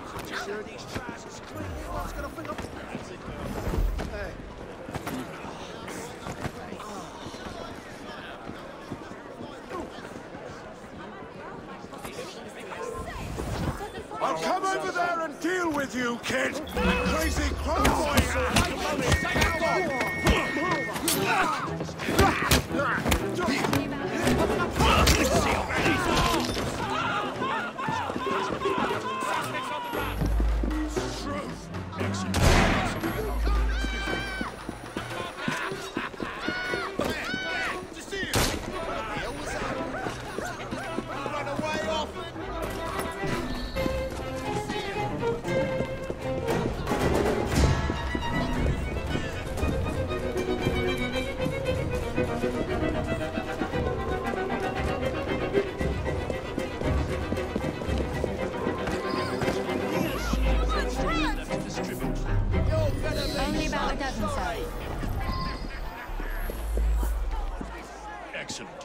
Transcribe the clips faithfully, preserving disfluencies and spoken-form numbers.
Sure these trousers clean. Everyone's gonna think I'm... Hey. I'll come over there and deal with you, kid! Crazy crime boy! Only about a dozen, sir. Excellent.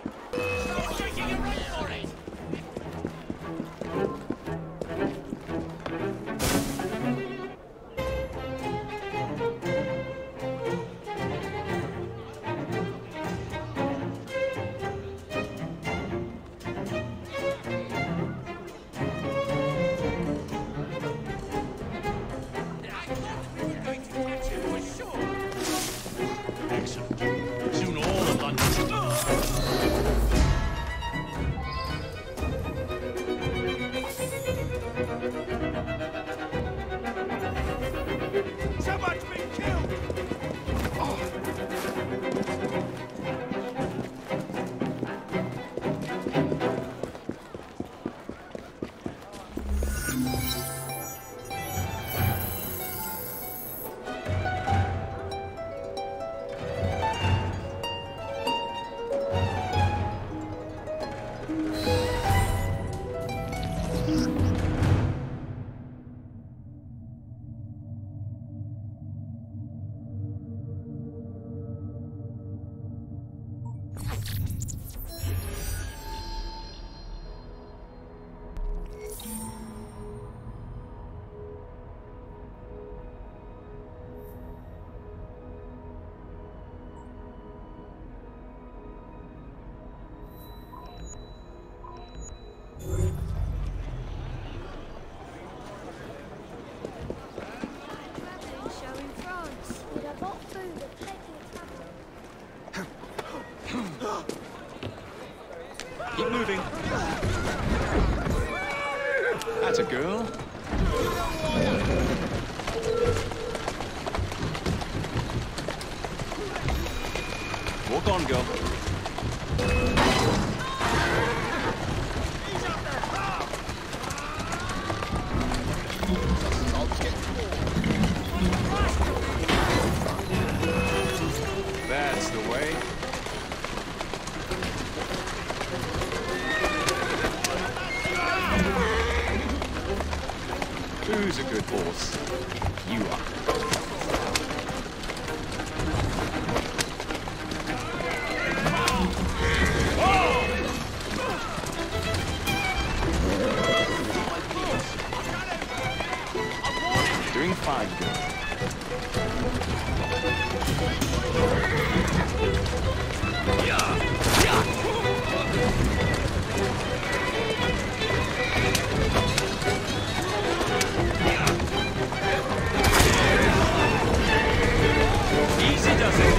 Soon all of London. Someone's been killed! Keep moving. That's a girl. Walk on, girl. That's the way. Who's a good horse? You are. Doing fine, girl. Easy does it.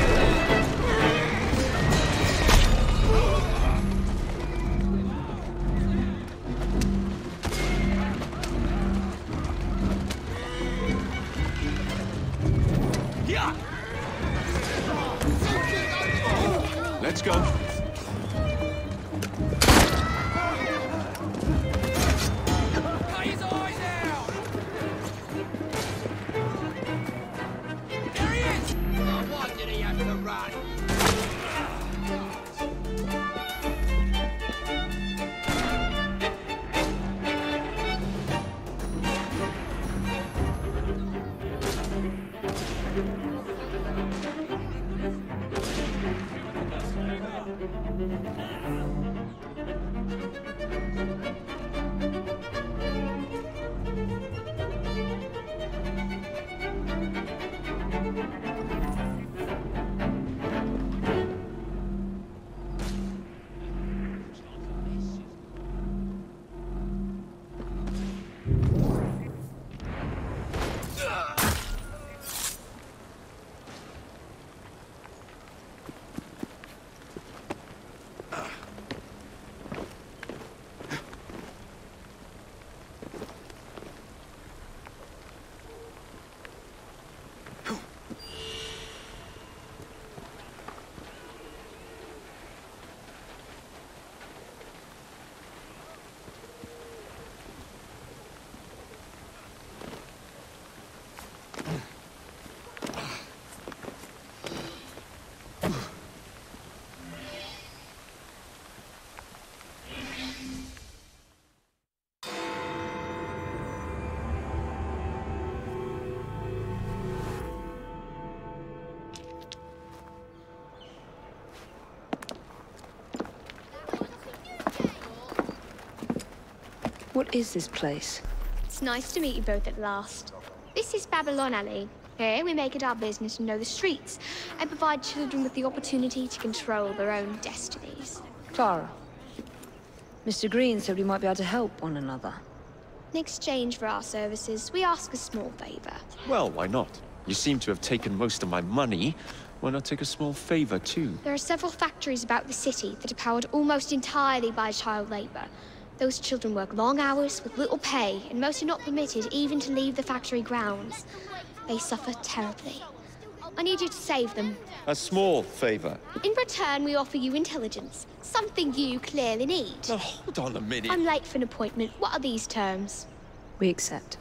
What is this place? It's nice to meet you both at last. This is Babylon Alley. Here we make it our business to know the streets and provide children with the opportunity to control their own destinies. Clara. Mister Green said we might be able to help one another. In exchange for our services, we ask a small favor. Well, why not? You seem to have taken most of my money. Why not take a small favor, too? There are several factories about the city that are powered almost entirely by child labor. Those children work long hours with little pay, and most are not permitted even to leave the factory grounds. They suffer terribly. I need you to save them. A small favor. In return, we offer you intelligence, something you clearly need. Now, hold on a minute. I'm late for an appointment. What are these terms? We accept.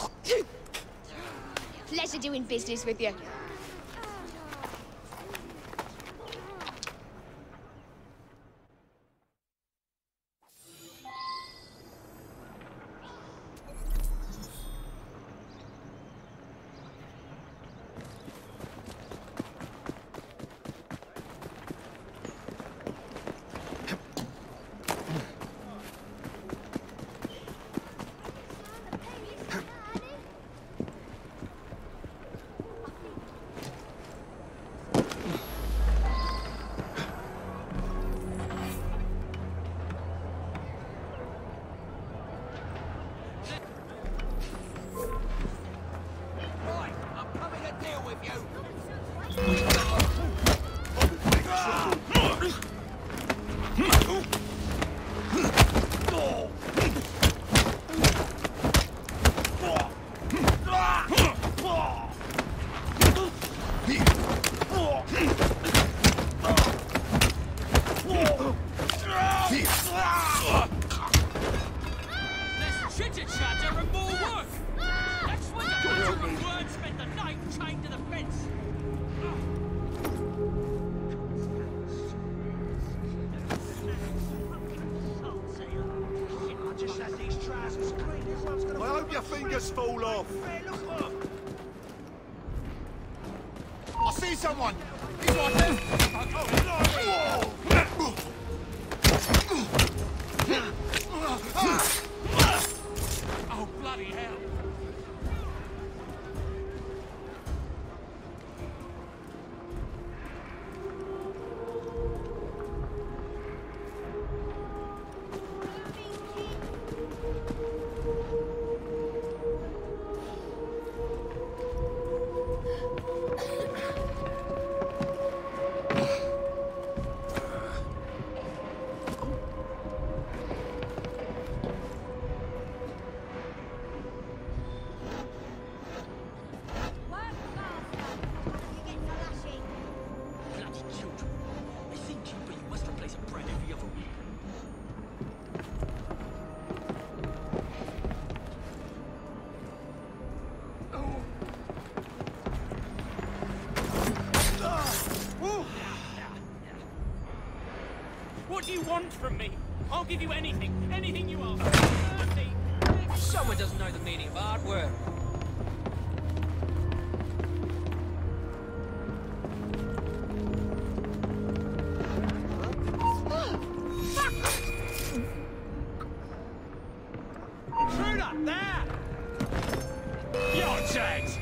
Pleasure doing business with you. Fall off. I see someone. He's right there. Oh, bloody hell. What do you want from me? I'll give you anything. Anything you ask. Mercy. Someone doesn't know the meaning of hard work. Intruder! There! Your chance!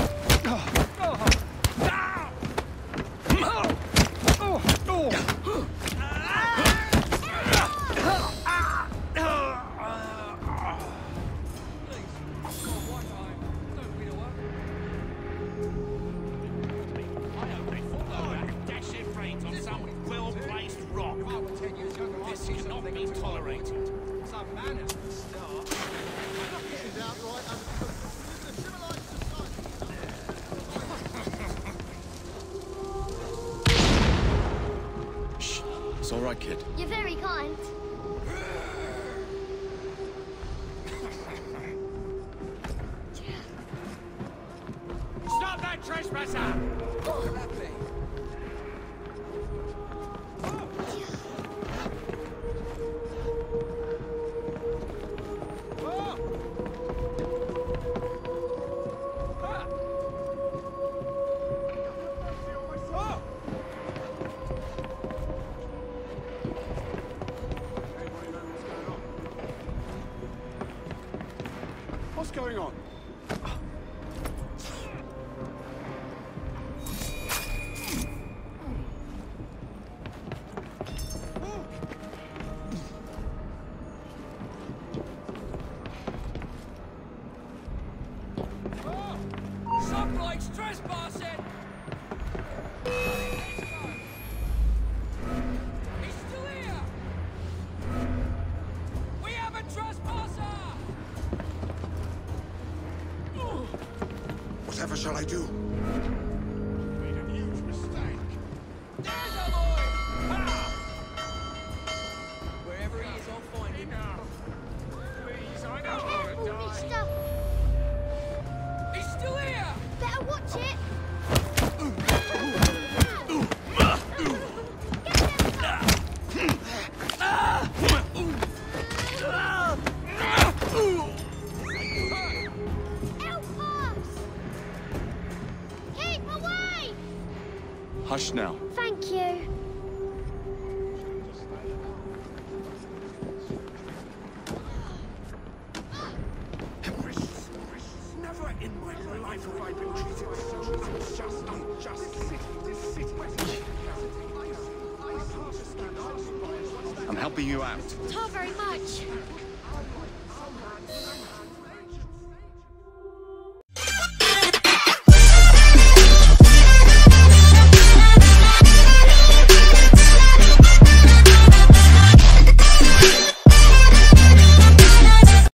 This cannot be tolerated. Some manners to start. This is outright unacceptable. A civilized society. Shh. It's all right, kid. You're very kind. Stop that trespasser! What could that be? What's going on? Some bloke's trespassing! He's still here! We have a trespasser! Whatever shall I do? Made a huge mistake. There's a boy! Ha! Wherever he is, I'll find him. Please, I know Careful, how to die. mister. He's still here! Better watch it. Help us! Keep away! Hush now. Thank you. Never in my life have I been treated so unjust, unjust. This city, I'm helping you out. Not very much.